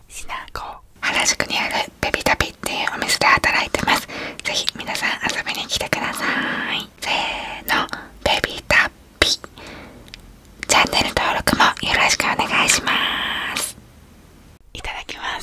シナゴ原宿にあるベビタピっていうお店で働いてます。ぜひ皆さん遊びに来てください。せーの、ベビタピ。チャンネル登録もよろしくお願いします。いただきます。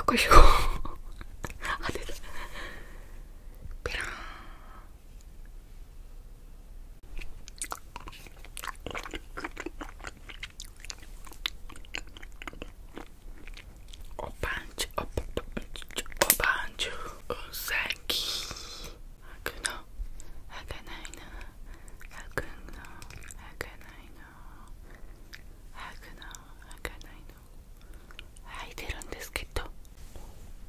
こしょ当てた。ペラーン。おパンチおパンチおパンチうさぎ。開くの開かないの開くの開かないの開くの開かないの開いてるんですけど、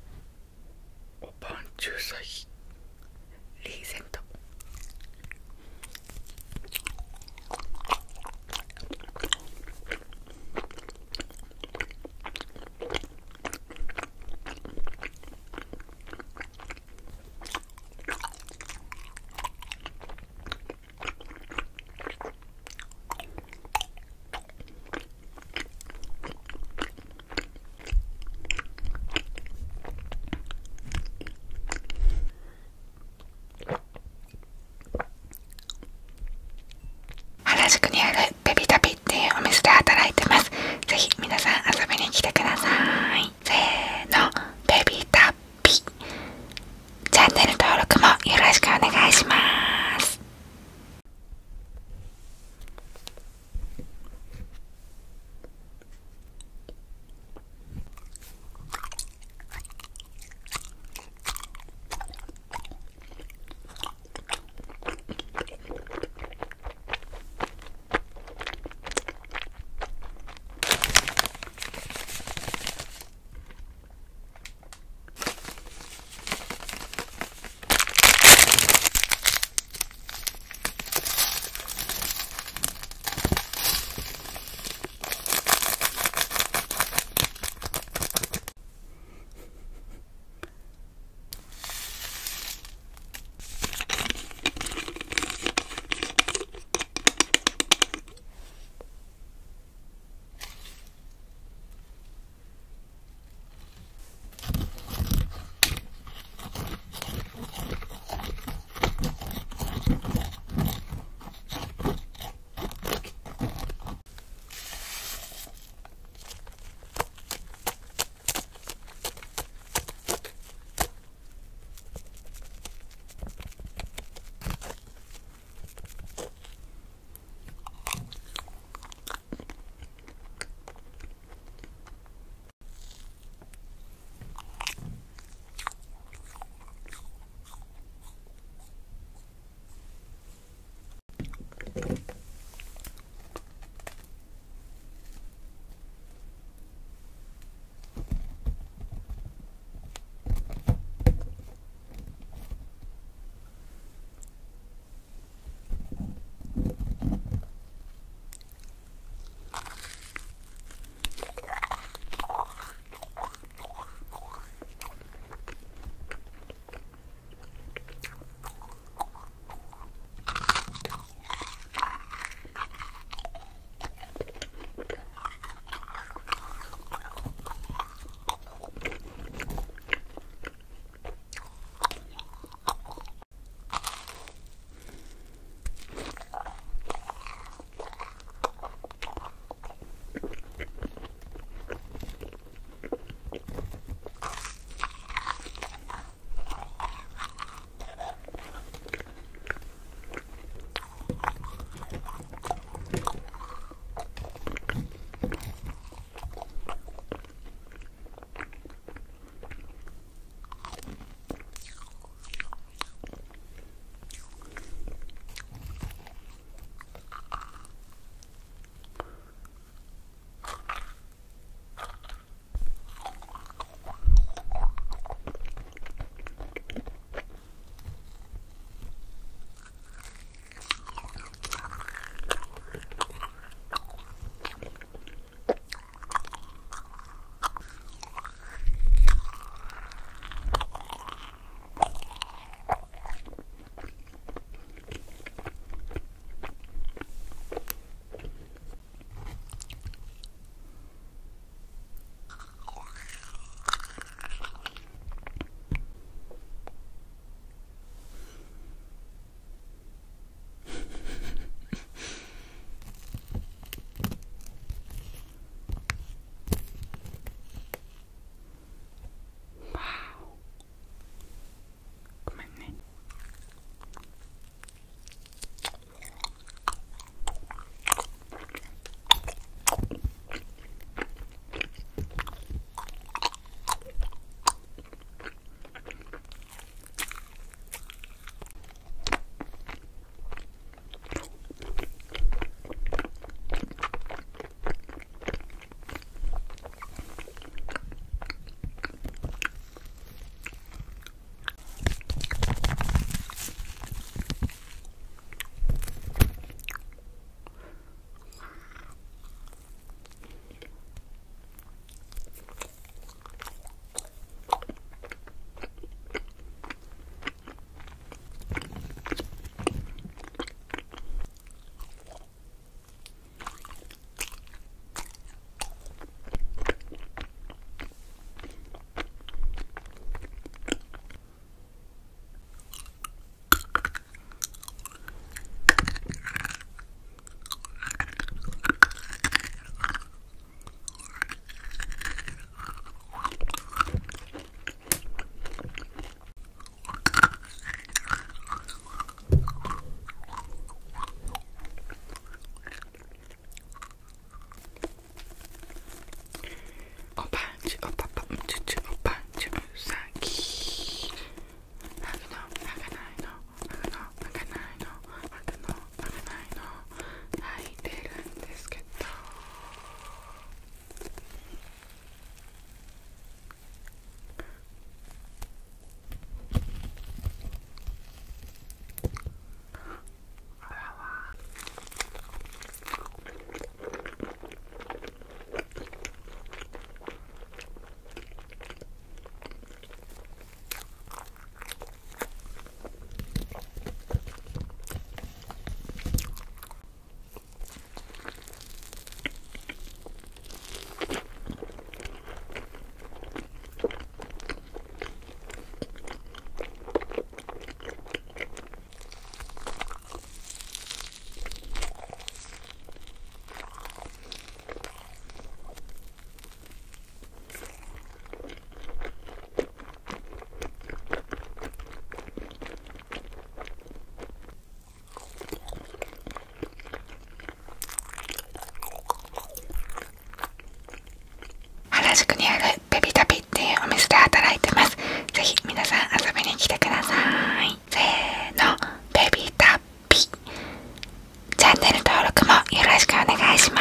宿にあるベビタピっていうお店で働いてます。ぜひ皆さん遊びに来てください。せーの、ベビタピ。チャンネル登録もよろしくお願いします。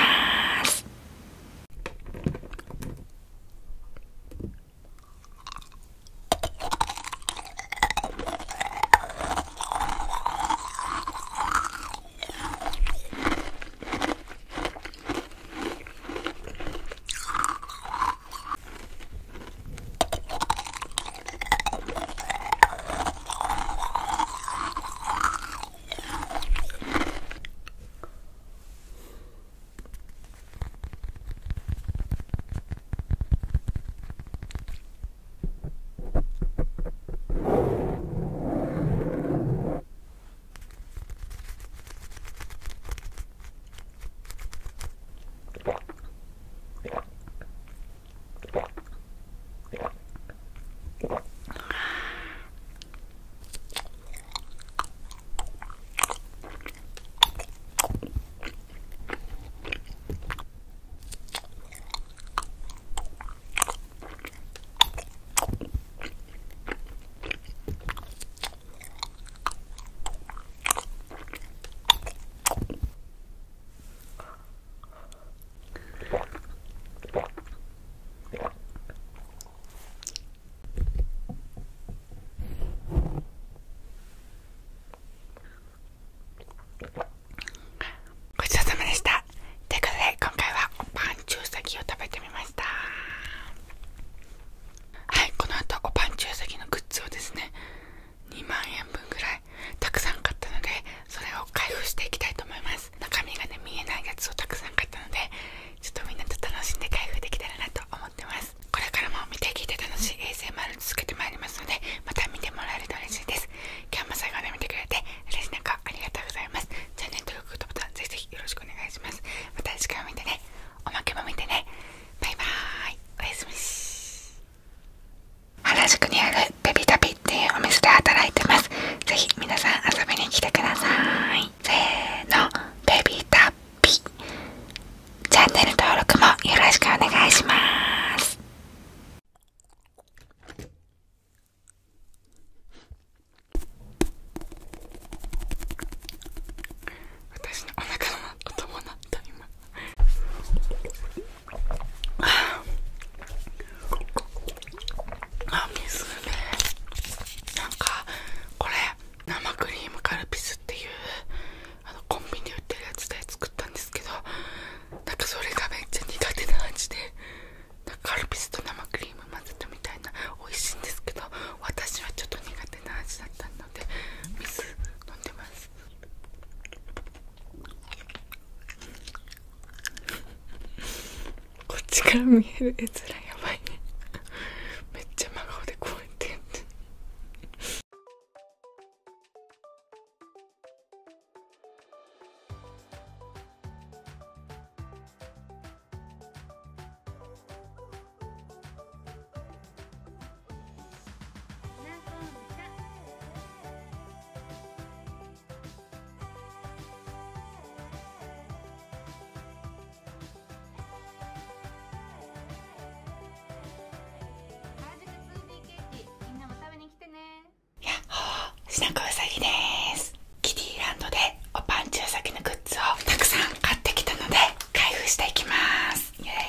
ごちそうさまでした。ということで今回はおパンチュウサギを食べてみました。はい、この後おパンチュウサギのグッズをですね、2万円分ぐらいたくさん買ったので、それを開封していきたいと思います。中身がね、見えないやつをたくさん買ったので、ちょっとみんなと楽しんで開封できたらなと思ってます。これからも見て聞いて楽しい ASMR 続けてまいりますので、また見てもらえると嬉しいです。今日も最後まで見てくれて嬉しい中ありがとうございます。チャンネル登録とボタンぜひぜひよろしくお願いします。また次回も見てね。おまけも見てね。バイバーイ。おやすみし。原宿にあるベビタピっていうお店で働いてます。ぜひ皆さん遊びに来てください。せーの、ベビタピ。チャンネル登録もよろしくお願いします。私のお腹の音も鳴った今。水ね。なんかこれ生クリームカルピスっていうコンビニで売ってるやつで作ったんですけど、なんかそれがめっちゃ苦手な味で、なんかカルピスと生クリーム混ぜたみたいな美味しいんですけど、私はちょっと苦手な味だったので水飲んでます。こっちから見える絵面やばいね。めっちゃ真顔でこうやってやって。しなこうさぎです。キティランドでおパンチュウサギのグッズをたくさん買ってきたので開封していきます。イエーイ。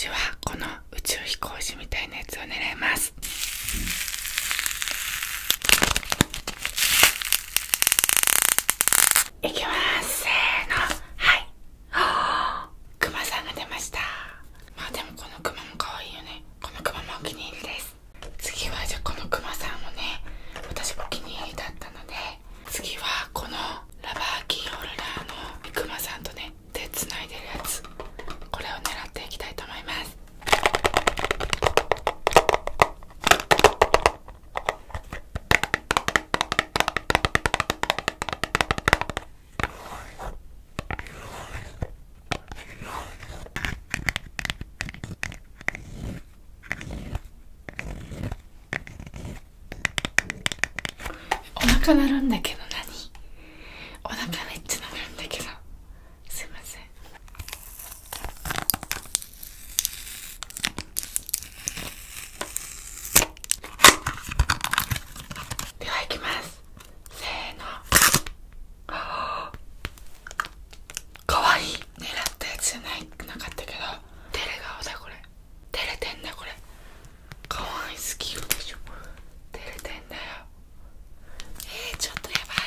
私はこの宇宙飛行士みたいなやつを狙います。いきます。せーの、はい。クマさんが出ました。まあでもこのクマも可愛いよね。このクマもお気に入りです。次はじゃあこのクマさんもね、私お気に入りだったので、次はこのラバーキーホルダーのクマさんとね手つないでるやつ、これを狙っていきたいと思います。お腹鳴るんだけど何？お腹めっちゃ鳴るんだけど、すいません。では行きます。せーの。かわいい。狙ったやつじゃなかったけど、照れ顔だこれ。照れてんだこれ。かわいすぎるでしょ。照れてんだよ。ちょっとやば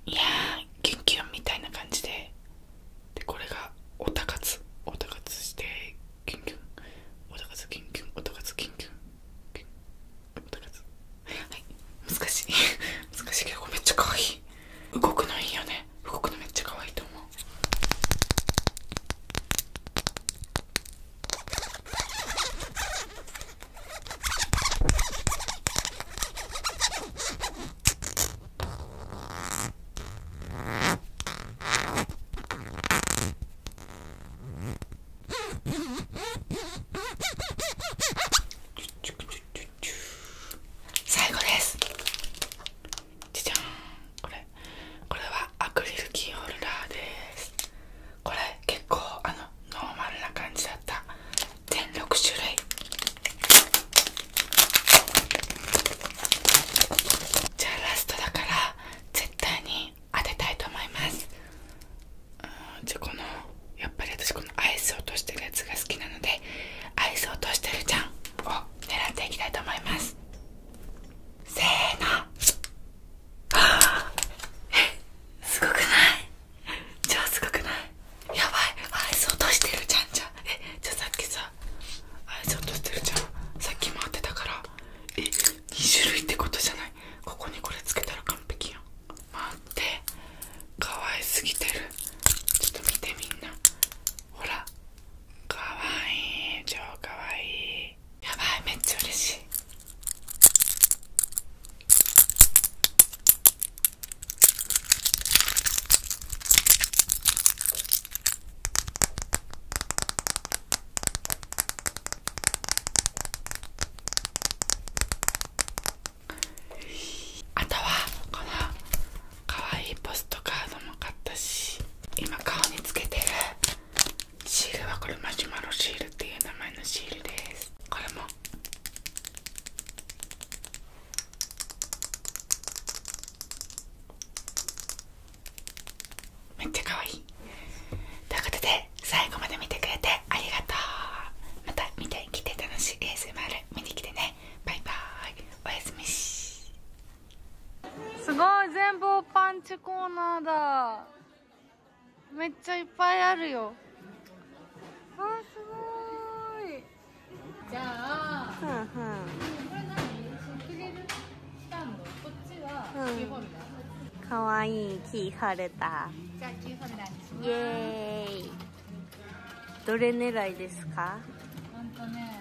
いやーキュンキュンみたいな感じで、これがオタ活してキュンキュン、オタ活キュンキュン、オタ活キュンキュン、オタ活、はい、難しい難しいけどめっちゃ可愛い。動くのいいよね。動くのめっちゃ可愛いと思う。最後です。じゃじゃん。これはアクリルキーホルダーです。これ結構ノーマルな感じだった。全6種類。じゃあラストだから絶対に当てたいと思います。じゃあやっぱり私このアイス落としてるやつが好きなので、アイス落としてるちゃんを狙っていきたいと思います。せーの。すごくない？超すごくない？やばい、アイス落としてるじゃん。じゃあさっきさアイス落としてるじゃん。さっきも当てたから2種類ってことじゃない？ここにこれつけたら完璧よ。待って、可愛すぎてる。ちょっと見てみんな、ほら可愛い、超可愛い。やばい、めっちゃ嬉しい。あとはこの可愛いポストカードも買ったし、今顔につけてるシールはこれマシュマロシールっていう名前のシールです。これもめっちゃ可愛い。ということで最後まで見てくれてありがとう。また見てきて楽しい ASMR 見に来てね。バイバイ、おやすみし。 すごい、全部パンチコーナーだ。めっちゃいっぱいあるよ。あ、すごい。じゃあ、これ何？クリルスタンド。こっちはキーホルダー。 かわいいキーホルダー。 じゃあキーホルダーにします。 イエーイ。どれ狙いですか？ ほんとね、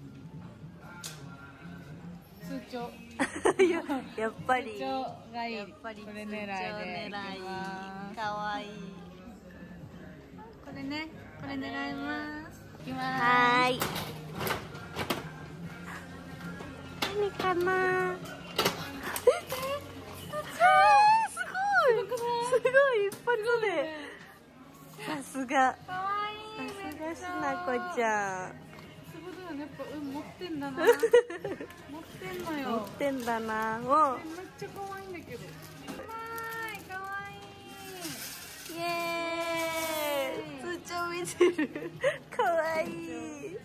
通帳やっぱり通帳がいい。 やっぱりこれ狙いでいきます。 かわいい。 これね、これ狙います。いきます。 はーい。何かな？すごい一発で。さすが。 かわいい。 さすがしなこちゃん。 すごいね、やっぱ持ってんだな。持ってんのよ。 持ってんだな。 めっちゃ可愛いんだけど。かわいい。 イエーイ。通帳見てる。かわいい。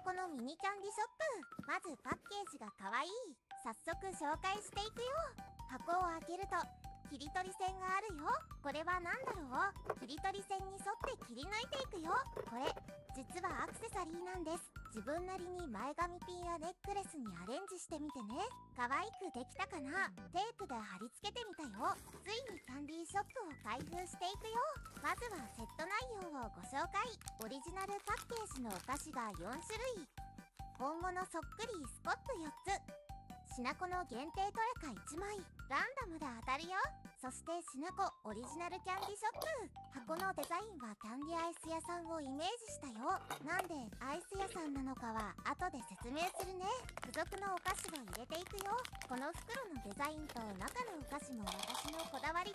このミニキャンディショップ。まずパッケージが可愛い。早速紹介していくよ。箱を開けると切り取り線があるよ。これは何だろう。切り取り線に沿って切り抜いていくよ。これ実はアクセサリーなんです。自分なりに前髪ピンやネックレスにアレンジしてみてね。可愛くできたかな。テープで貼り付けてみたよ。ついにキャンディーショップを開封していくよ。まずはセット内容をご紹介。オリジナルパッケージのお菓子が4種類。本物そっくりスコップ4つ。しなこの限定トレカ1枚。ランダムで当たるよ。そしてしなこオリジナルキャンディショップ。箱のデザインはキャンディアイス屋さんをイメージしたよ。なんでアイス屋さんなのかは後で説明するね。付属のお菓子を入れていくよ。この袋のデザインと中のお菓子も私のこだわりです。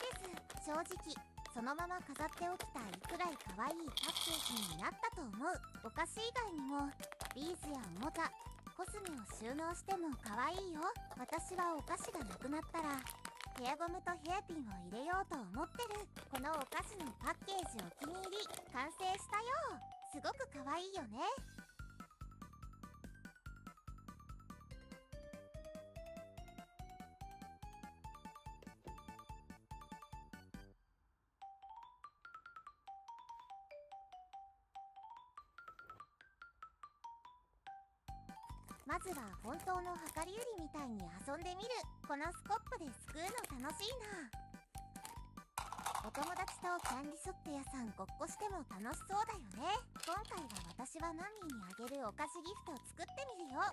正直そのまま飾っておきたいくらい可愛いパッケージになったと思う。お菓子以外にもビーズやおもちゃ、コスメを収納しても可愛いよ。私はお菓子がなくなったらヘアゴムとヘアピンを入れようと思ってる。このお菓子のパッケージお気に入り。完成したよ。すごく可愛いよね。まずは本当の量り売りみたいに遊んでみる。このスコップですくうの楽しいな。お友達とキャンディショップ屋さんごっこしても楽しそうだよね。今回は私はマミーにあげるお菓子ギフトを作ってみるよ。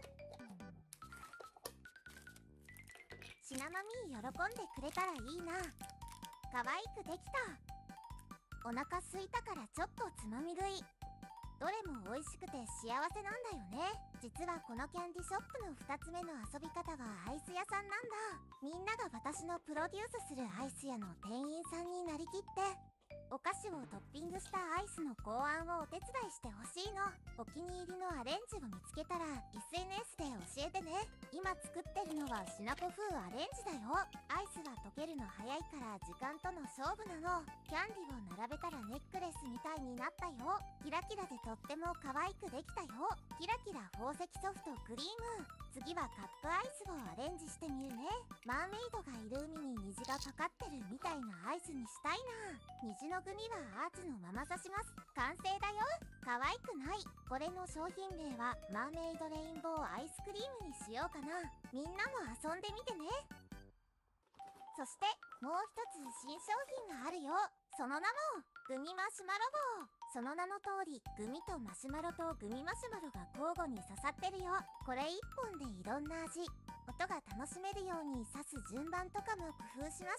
しなマミー喜んでくれたらいいな。可愛くできた。お腹すいたからちょっとつまみ食い。どれも美味しくて幸せなんだよね。実はこのキャンディショップの2つ目の遊び方がアイス屋さんなんだ。みんなが私のプロデュースするアイス屋の店員さんになりきってお菓子をトッピングしたアイスの考案をお手伝いしてほしいの。お気に入りのアレンジを見つけたら SNS で教えてね。今作ってるのはしなこ風アレンジだよ。アイスは溶けるの早いから時間との勝負なの。キャンディを並べたらネックレスみたいになったよ。キラキラでとっても可愛くできたよ。キラキラ宝石ソフトクリーム。次はカップアイスをアレンジしてみるね。マーメイドがいる海に虹がかかってるみたいなアイスにしたいな。虹のグミはアーチのまま刺します。完成だよ。可愛くない？これの商品名はマーメイドレインボーアイスクリームにしようかな。みんなも遊んでみてね。そしてもう一つ新商品があるよ。その名もグミマシュマロ棒。その名の通りグミとマシュマロとグミマシュマロが交互に刺さってるよ。これ一本でいろんな味、音が楽しめるように刺す順番とかも工夫しました。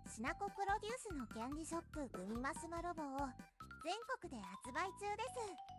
しなこプロデュースのキャンディショップグミマシュマロ棒を全国で発売中です。